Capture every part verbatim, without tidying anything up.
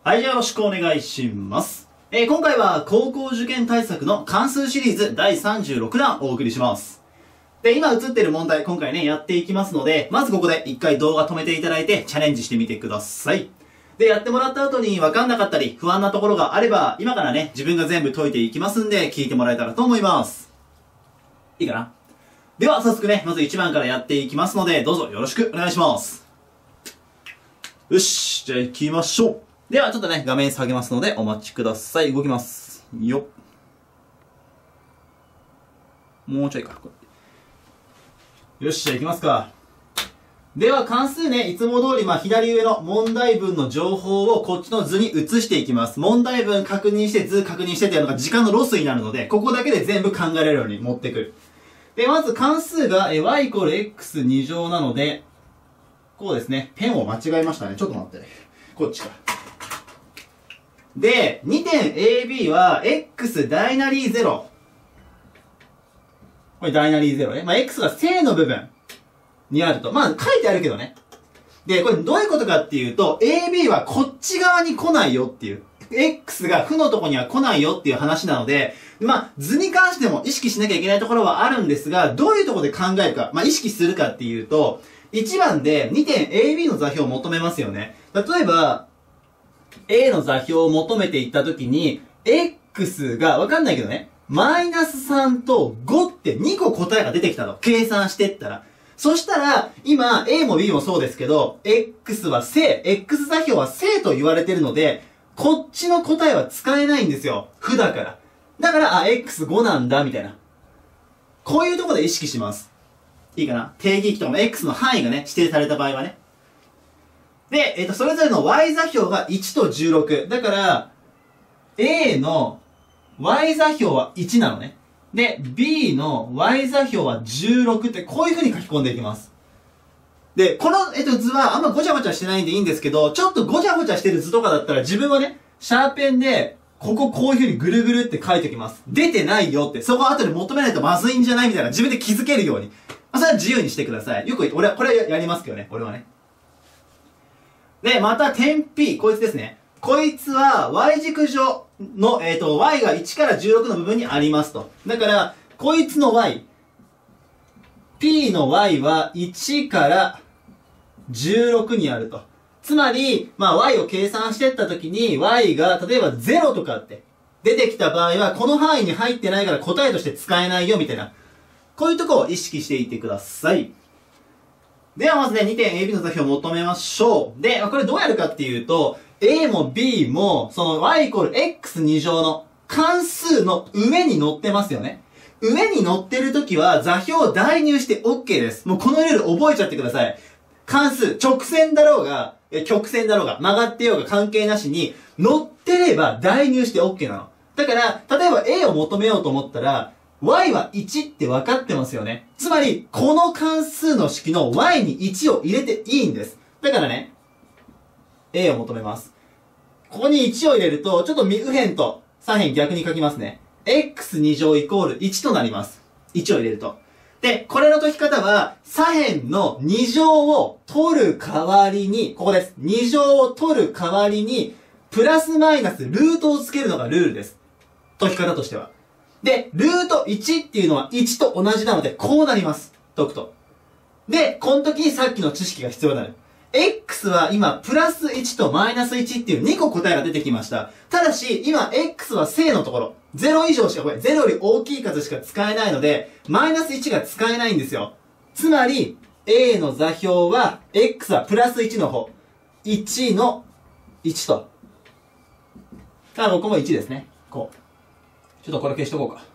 はい、じゃあよろしくお願いします。えー、今回は高校受験対策の関数シリーズだいさんじゅうろくだんお送りします。で、今映ってる問題、今回ね、やっていきますので、まずここで一回動画止めていただいてチャレンジしてみてください。で、やってもらった後に分かんなかったり、不安なところがあれば、今からね、自分が全部解いていきますんで、聞いてもらえたらと思います。いいかな？では、早速ね、まずいちばんからやっていきますので、どうぞよろしくお願いします。よし、じゃあ行きましょう。では、ちょっとね、画面下げますので、お待ちください。動きます。よっ。もうちょいか。よし、じゃあ行きますか。では、関数ね、いつも通り、まあ、左上の問題文の情報をこっちの図に移していきます。問題文確認して、図確認してってやるのが時間のロスになるので、ここだけで全部考えられるように持ってくる。で、まず関数が、え、y イコール x に乗なので、こうですね。ペンを間違えましたね。ちょっと待ってね。こっちから。で、にてん エービー は、x 大なりゼロ。これ大なりゼロね。まあ、x が正の部分にあると。まあ、書いてあるけどね。で、これどういうことかっていうと、エービー はこっち側に来ないよっていう。x が負のとこには来ないよっていう話なので、まあ、図に関しても意識しなきゃいけないところはあるんですが、どういうところで考えるか、まあ、意識するかっていうと、いちばんで にてんエービー の座標を求めますよね。例えば、A の座標を求めていったときに、x がわかんないけどね、マイナスさんとごってにこ答えが出てきたの。計算してったら。そしたら、今、A も B もそうですけど、x は正、x 座標は正と言われてるので、こっちの答えは使えないんですよ。負だから。だから、あ、エックスご なんだ、みたいな。こういうところで意識します。いいかな？定義域とかも x の範囲がね、指定された場合はね。で、えっと、それぞれの y 座標がいちとじゅうろく。だから、A の y 座標はいちなのね。で、B の y 座標はじゅうろくってこういう風に書き込んでいきます。で、この、えっと、図はあんまごちゃごちゃしてないんでいいんですけど、ちょっとごちゃごちゃしてる図とかだったら自分はね、シャーペンで、こここういう風にぐるぐるって書いておきます。出てないよって、そこ後で求めないとまずいんじゃないみたいな自分で気づけるように。まあ、それは自由にしてください。よく、俺は、これはやりますけどね、俺はね。で、また点 P、こいつですね。こいつは y 軸上の、えっと、y がいちからじゅうろくの部分にありますと。だから、こいつの y、P の y はいちからじゅうろくにあると。つまり、まあ y を計算していったときに y が例えばゼロとかって出てきた場合はこの範囲に入ってないから答えとして使えないよみたいな。こういうとこを意識していってください。ではまずね、にてんエービー の座標を求めましょう。で、これどうやるかっていうと、A も B も、その y イコール エックスに乗の関数の上に乗ってますよね。上に乗ってるときは座標を代入して OK です。もうこのルール覚えちゃってください。関数、直線だろうが、曲線だろうが、曲がってようが関係なしに、乗ってれば代入して OK なの。だから、例えば A を求めようと思ったら、y はいちって分かってますよね。つまり、この関数の式の y にいちを入れていいんです。だからね、A を求めます。ここにいちを入れると、ちょっと右辺と左辺逆に書きますね。エックスに 乗イコールいちとなります。いちを入れると。で、これの解き方は、左辺のに乗を取る代わりに、ここです。に乗を取る代わりに、プラスマイナスルートをつけるのがルールです。解き方としては。で、ルートいちっていうのはいちと同じなので、こうなります。解くと。で、この時にさっきの知識が必要になる。x は今、プラスいちとマイナスいちっていうにこ答えが出てきました。ただし、今、x は正のところ。ゼロ以上しか、これ、ゼロより大きい数しか使えないので、マイナスいちが使えないんですよ。つまり、A の座標は、x はプラスいちの方。いちのいちと。ただ、ここもいちですね。こう。ちょっとこれ消しとこうか。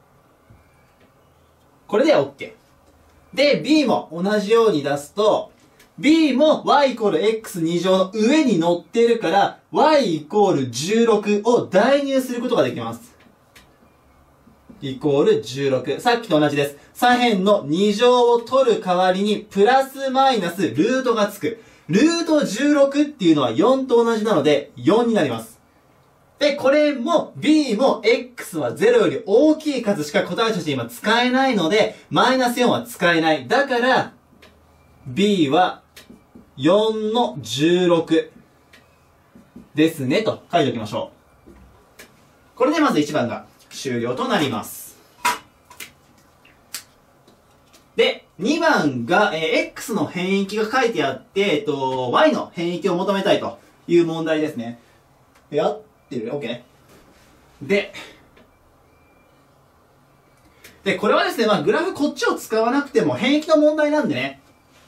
これで OK。で、B も同じように出すと、B も y イコール エックスに 乗の上に乗ってるから、y イコールじゅうろくを代入することができます。イコールじゅうろく。さっきと同じです。左辺のに乗を取る代わりに、プラスマイナスルートがつく。ルートじゅうろくっていうのはよんと同じなので、よんになります。で、これも B も X はゼロより大きい数しか答えとして今使えないので、マイナスよんは使えない。だから、B はよんのじゅうろく。 ですね、と書いておきましょう。これでまずいちばんが終了となります。で、にばんが、えー、X の変域が書いてあって、えっと、Y の変域を求めたいという問題ですね。やってる ?OK。で、で、これはですね、まあ、グラフこっちを使わなくても変域の問題なんでね。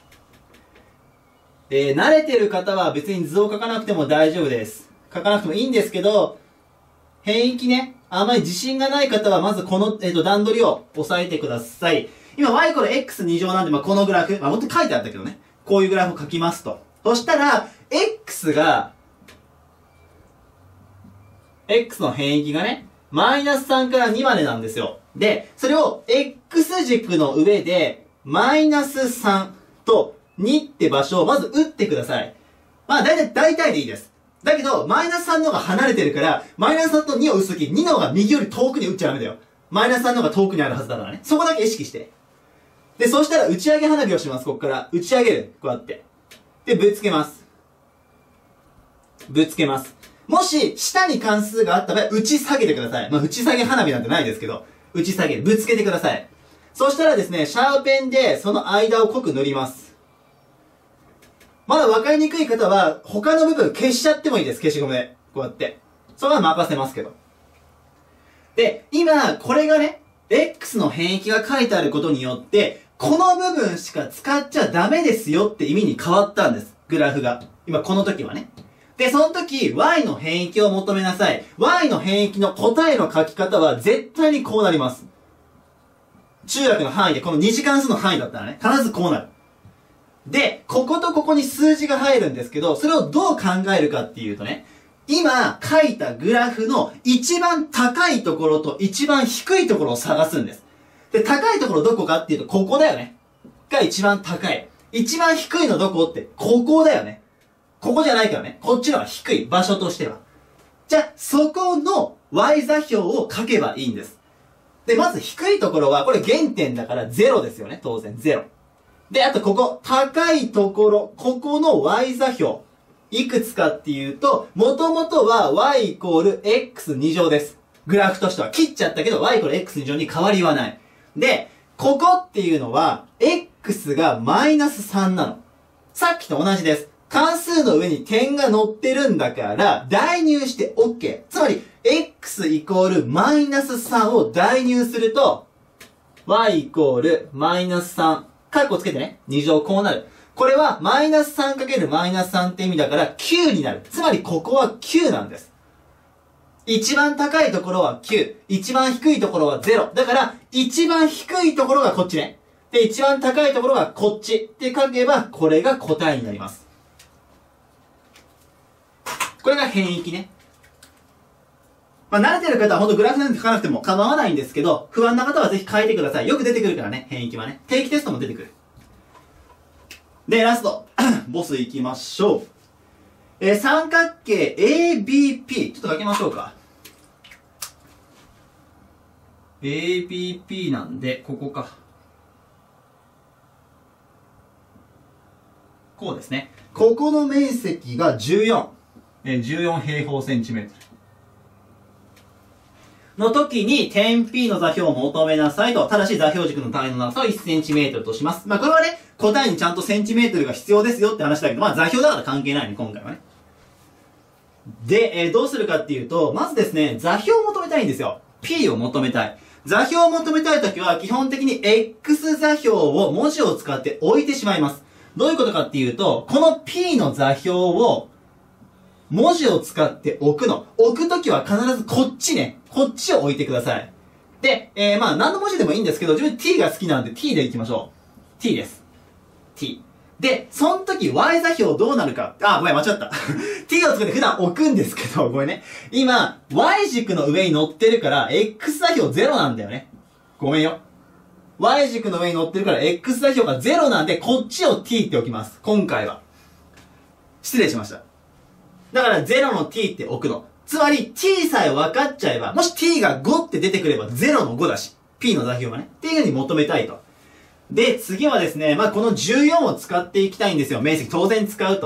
えー、慣れてる方は別に図を書かなくても大丈夫です。書かなくてもいいんですけど、変域ね、あまり自信がない方はまずこの、えっと、段取りを押さえてください。今 y イコール エックスに 乗なんで、まあ、このグラフ、まあ、もっと書いてあったけどね。こういうグラフを書きますと。そしたら、x が、x の変域がね、マイナスさんからにまでなんですよ。で、それを x 軸の上で、マイナスさんとにって場所をまず打ってください。まあ、だいたい、大体でいいです。だけど、マイナスさんの方が離れてるから、マイナスさんとにを打つとき、にの方が右より遠くに打っちゃダメだよ。マイナスさんの方が遠くにあるはずだからね。そこだけ意識して。で、そうしたら打ち上げ花火をします、ここから。打ち上げる。こうやって。で、ぶつけます。ぶつけます。もし、下に関数があった場合、打ち下げてください。まあ、打ち下げ花火なんてないですけど、打ち下げる。ぶつけてください。そしたらですね、シャーペンでその間を濃く塗ります。まだ分かりにくい方は、他の部分消しちゃってもいいです、消しゴムで。こうやって。それは任せますけど。で、今、これがね、X の変域が書いてあることによって、この部分しか使っちゃダメですよって意味に変わったんです。グラフが。今、この時はね。で、その時、Y の変域を求めなさい。Y の変域の答えの書き方は絶対にこうなります。中学の範囲で、このに次関数の範囲だったらね、必ずこうなる。で、こことここに数字が入るんですけど、それをどう考えるかっていうとね、今書いたグラフの一番高いところと一番低いところを探すんです。で、高いところどこかっていうと、ここだよね。が一番高い。一番低いのどこって、ここだよね。ここじゃないからね。こっちの方が低い。場所としては。じゃあ、そこの y 座標を書けばいいんです。で、まず低いところは、これ原点だからゼロですよね。当然、ゼロ。で、あとここ、高いところ、ここの y 座標。いくつかっていうと、もともとは y イコール エックスに 乗です。グラフとしては。切っちゃったけど y イコール エックスに 乗に変わりはない。で、ここっていうのは、x がマイナスさんなの。さっきと同じです。関数の上に点が乗ってるんだから、代入して OK。つまり、x イコールマイナスさんを代入すると、y イコールマイナスさん。カッコつけてね。に乗こうなる。これは、マイナスさんかけるマイナスさんって意味だから、きゅうになる。つまり、ここはきゅうなんです。一番高いところはきゅう。一番低いところはゼロ。だから、一番低いところがこっちね。で、一番高いところがこっち。って書けば、これが答えになります。これが変域ね。まあ、慣れてる方はほんとグラフなんて書かなくても構わないんですけど、不安な方はぜひ書いてください。よく出てくるからね、変域はね。定期テストも出てくる。で、ラスト。ボス行きましょう。えー、三角形 エービーピー。ちょっと書きましょうか。エービーピー なんで、ここか。こうですね。ここの面積がじゅうよん。えー、じゅうよん平方センチメートル。の時に点 P の座標を求めなさいと。ただし座標軸の単位の長さをいちセンチメートルとします。まあこれはね、答えにちゃんとセンチメートルが必要ですよって話だけど、まあ座標だから関係ないね、今回はね。で、えー、どうするかっていうと、まずですね、座標を求めたいんですよ。P を求めたい。座標を求めたいときは、基本的に X 座標を文字を使って置いてしまいます。どういうことかっていうと、この P の座標を文字を使って置くの。置くときは必ずこっちね。こっちを置いてください。で、えー、まあ何の文字でもいいんですけど、自分 t が好きなんで t でいきましょう。t です。t。で、その時 y 座標どうなるか。あ、ごめん、間違った。t を使って普段置くんですけど、ごめんね。今、y 軸の上に乗ってるから、x 座標ゼロなんだよね。ごめんよ。y 軸の上に乗ってるから、x 座標がゼロなんで、こっちを t って置きます。今回は。失礼しました。だからゼロの t って置くの。つまり t さえ分かっちゃえば、もし t がごって出てくればゼロのごだし、p の座標はね。っていう風に求めたいと。で、次はですね、まあ、このじゅうよんを使っていきたいんですよ。面積当然使うと。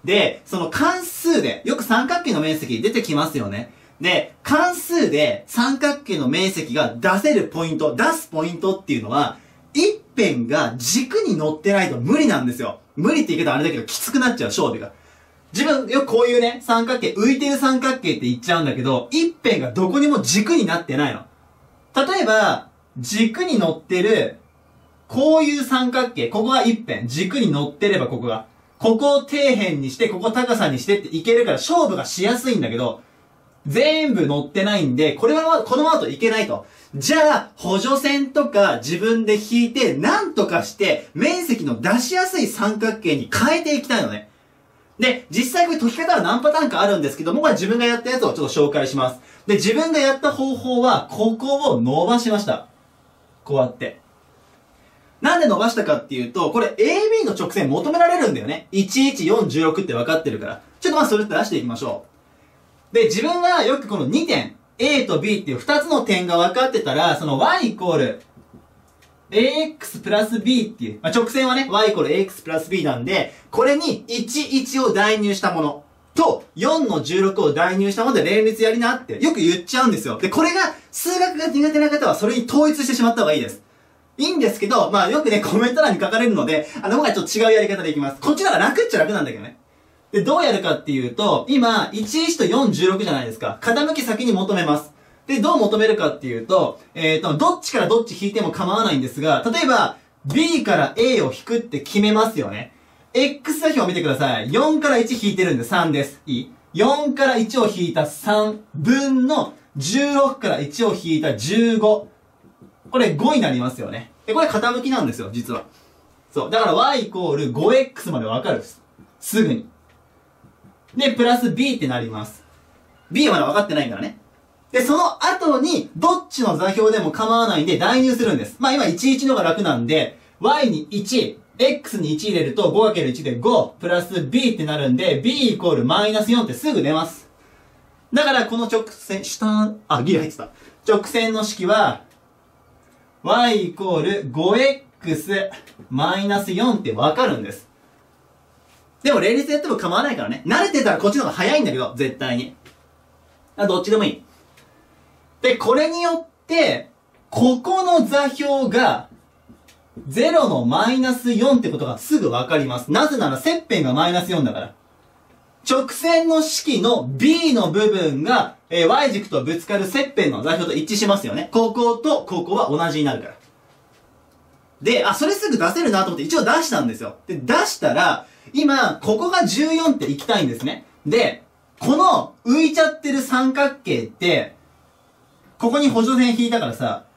で、その関数で、よく三角形の面積出てきますよね。で、関数で三角形の面積が出せるポイント、出すポイントっていうのは、一辺が軸に乗ってないと無理なんですよ。無理って言い方あれだけど、きつくなっちゃう、勝負が。自分、よくこういうね、三角形、浮いてる三角形って言っちゃうんだけど、一辺がどこにも軸になってないの。例えば、軸に乗ってる、こういう三角形、ここが一辺、軸に乗ってればここが。ここを底辺にして、ここ高さにしてっていけるから勝負がしやすいんだけど、全部乗ってないんで、これはこのままといけないと。じゃあ、補助線とか自分で引いて、なんとかして、面積の出しやすい三角形に変えていきたいのね。で、実際これ解き方は何パターンかあるんですけども、これ自分がやったやつをちょっと紹介します。で、自分がやった方法は、ここを伸ばしました。こうやって。なんで伸ばしたかっていうと、これ エービー の直線求められるんだよね。いちいちよんじゅうろくって分かってるから。ちょっとまずそれって出していきましょう。で、自分はよくこのにてん、A と B っていうふたつの点が分かってたら、その y イコール エーエックス プラス B っていう、まあ、直線はね、y イコール エーエックス プラス B なんで、これにいち、いちを代入したものとよんのじゅうろくを代入したもので連立やりなってよく言っちゃうんですよ。で、これが数学が苦手な方はそれに統一してしまった方がいいです。いいんですけど、まあよくね、コメント欄に書かれるので、あの、僕はちょっと違うやり方でいきます。こっちの方が楽っちゃ楽なんだけどね。で、どうやるかっていうと、今、いち、いちとよん、じゅうろくじゃないですか。傾き先に求めます。で、どう求めるかっていうと、えっと、どっちからどっち引いても構わないんですが、例えば、B から A を引くって決めますよね。X 座標を見てください。よんからいち引いてるんでさんです。いい ?よん からいちを引いたさん分のじゅうろくからいちを引いたじゅうご。これごになりますよね。で、これ傾きなんですよ、実は。そう。だから y イコール ごエックス までわかるです。すぐに。で、プラス b ってなります。b はまだ分かってないからね。で、その後に、どっちの座標でも構わないんで代入するんです。まあ今いちいちのが楽なんで、y にいち、x にいち入れると ごかけるいち でご、プラス b ってなるんで、b イコールマイナスよんってすぐ出ます。だからこの直線、下、あ、ギリ入ってた。直線の式は、y イコール ごエックス マイナスよんってわかるんです。でも連立やっても構わないからね。慣れてたらこっちの方が早いんだけど、絶対に。あ、どっちでもいい。で、これによって、ここの座標が、ゼロのマイナスよんってことがすぐわかります。なぜなら切片がマイナスよんだから。直線の式の B の部分が、えー、Y 軸とぶつかる切片の座標と一致しますよね。こことここは同じになるから。で、あ、それすぐ出せるなと思って一応出したんですよ。で、出したら、今、ここがじゅうよんって行きたいんですね。で、この浮いちゃってる三角形って、ここに補助線引いたからさ、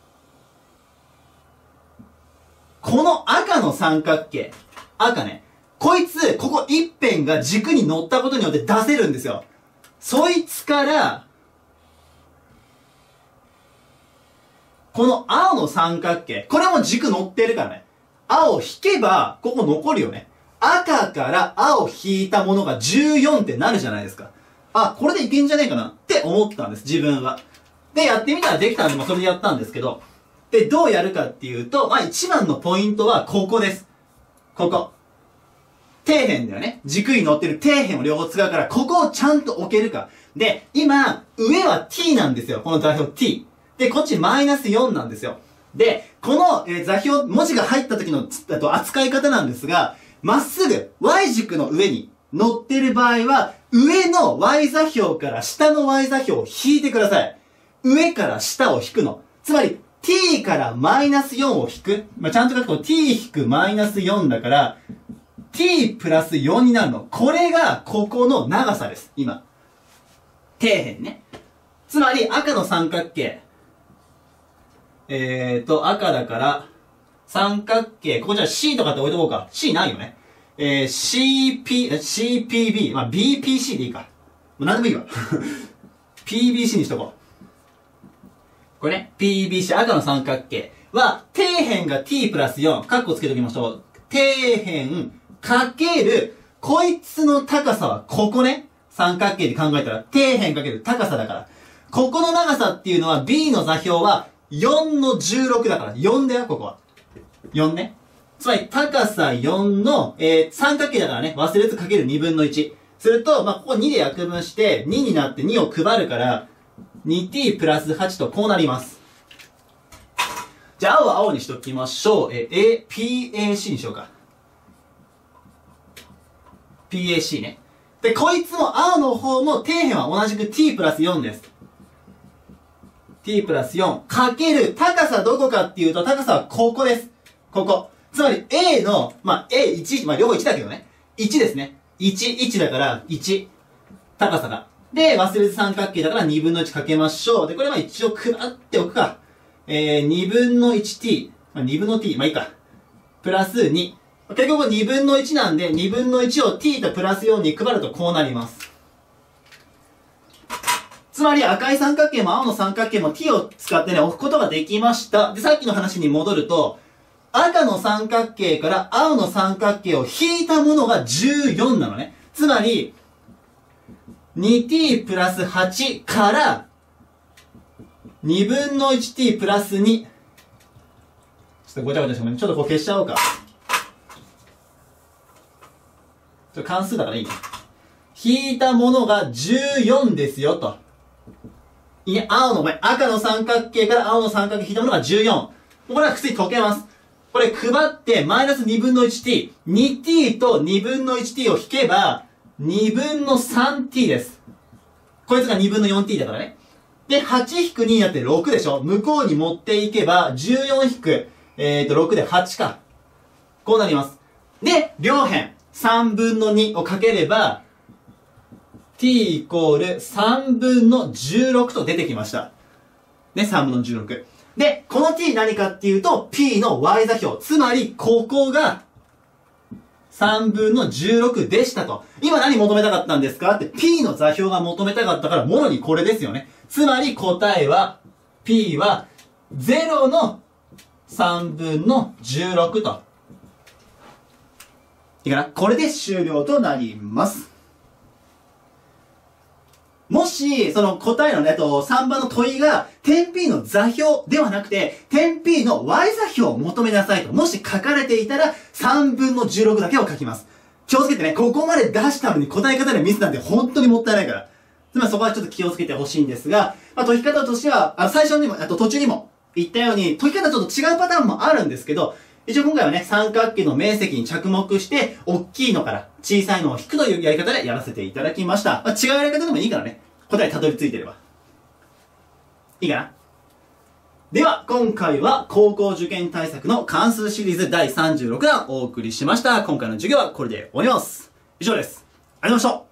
この赤の三角形、赤ね、こいつ、ここ一辺が軸に乗ったことによって出せるんですよ。そいつから、この青の三角形、これも軸乗ってるからね。青引けば、ここ残るよね。赤から青引いたものがじゅうよんってなるじゃないですか。あ、これでいけんじゃねえかなって思ったんです、自分は。で、やってみたらできたんで、まあ、それでやったんですけど。で、どうやるかっていうと、まあ、一番のポイントはここです。ここ。底辺だよね。軸に乗ってる底辺を両方使うから、ここをちゃんと置けるか。で、今、上は t なんですよ。この座標 t。で、こっちマイナスよんなんですよ。で、この、えー、座標、文字が入った時のあと扱い方なんですが、まっすぐ y 軸の上に乗ってる場合は、上の y 座標から下の y 座標を引いてください。上から下を引くの。つまり、t からマイナスよんを引く。まあ、ちゃんと書くと t 引くマイナスよんだから、t プラスよんになるの。これが、ここの長さです。今。底辺ね。つまり、赤の三角形。えーと、赤だから、三角形。ここじゃあ C とかって置いとこうか。C ないよね。えー、シーピー、シーピービー。まあ、ビーピーシー でいいか。もう何でもいいわ。ピービーシー にしとこう。これね。ピービーシー、赤の三角形は、底辺が t プラスよん。カッコつけときましょう。底辺かける、こいつの高さはここね。三角形で考えたら、底辺かける高さだから。ここの長さっていうのは B の座標はよんのじゅうろくだから。よんだよ、ここは。よんね。 つまり高さよんの、えー、三角形だからね、忘れずかけるにぶんのいち。すると、まあ、ここにで約分して、にになってにを配るから、にティー プラスはちとこうなります。じゃあ、青は青にしときましょう。えー、A、ピーエーシー にしようか。ピーエーシー ね。で、こいつも青の方も底辺は同じく t プラスよんです。t プラスよんかける高さどこかっていうと、高さはここです。ここ。つまり A の、まあ、エーいち、まあ、両方いちだけどね。いちですね。いち、いちだからいち。高さが。で、忘れず三角形だからにぶんのいちかけましょう。で、これまあ一応配っておくか。えー、にぶんの いちティー。まあ、にぶんの t。まあいいか。プラスに。結局にぶんのいちなんで、にぶんのいちを t とプラスよんに配るとこうなります。つまり赤い三角形も青の三角形も t を使ってね、置くことができました。で、さっきの話に戻ると、赤の三角形から青の三角形を引いたものがじゅうよんなのね。つまり、にティー プラスはちからにぶんのいちティー プラスに。ちょっとごちゃごちゃしてもね。ちょっとこう消しちゃおうか。ちょっと関数だからいいね。引いたものがじゅうよんですよ、と。いいね。青の、お前、赤の三角形から青の三角形引いたものがじゅうよん。これは普通に解けます。これ配って、マイナスにぶんのいちティー。にティー とにぶんのいちティー を引けば、にぶんのさんティー です。こいつがにぶんのよんティー だからね。で、はち引くにになってろくでしょ。向こうに持っていけば、じゅうよん引く、えーと、ろくではちか。こうなります。で、両辺、さんぶんのにをかければ、t イコールさんぶんのじゅうろくと出てきました。ね、さんぶんのじゅうろく。で、この t 何かっていうと、p の y 座標。つまり、ここが、さんぶんのじゅうろくでしたと。今何求めたかったんですかって、p の座標が求めたかったから、もろにこれですよね。つまり答えは、p はゼロのさんぶんのじゅうろくと。いいかな？これで終了となります。もし、その答えのね、とさんばんの問いが、点 P の座標ではなくて、点 P の Y 座標を求めなさいと。もし書かれていたら、さんぶんのじゅうろくだけを書きます。気をつけてね、ここまで出したのに答え方でミスなんて本当にもったいないから。つまりそこはちょっと気をつけてほしいんですが、まあ、解き方としては、あの、最初にも、あと途中にも言ったように、解き方ちょっと違うパターンもあるんですけど、一応今回はね、三角形の面積に着目して、大きいのから小さいのを引くというやり方でやらせていただきました。まあ、違うやり方でもいいからね、答えたどり着いてれば。いいかな？では、今回は高校受験対策の関数シリーズだいさんじゅうろくだんお送りしました。今回の授業はこれで終わります。以上です。ありがとうございました。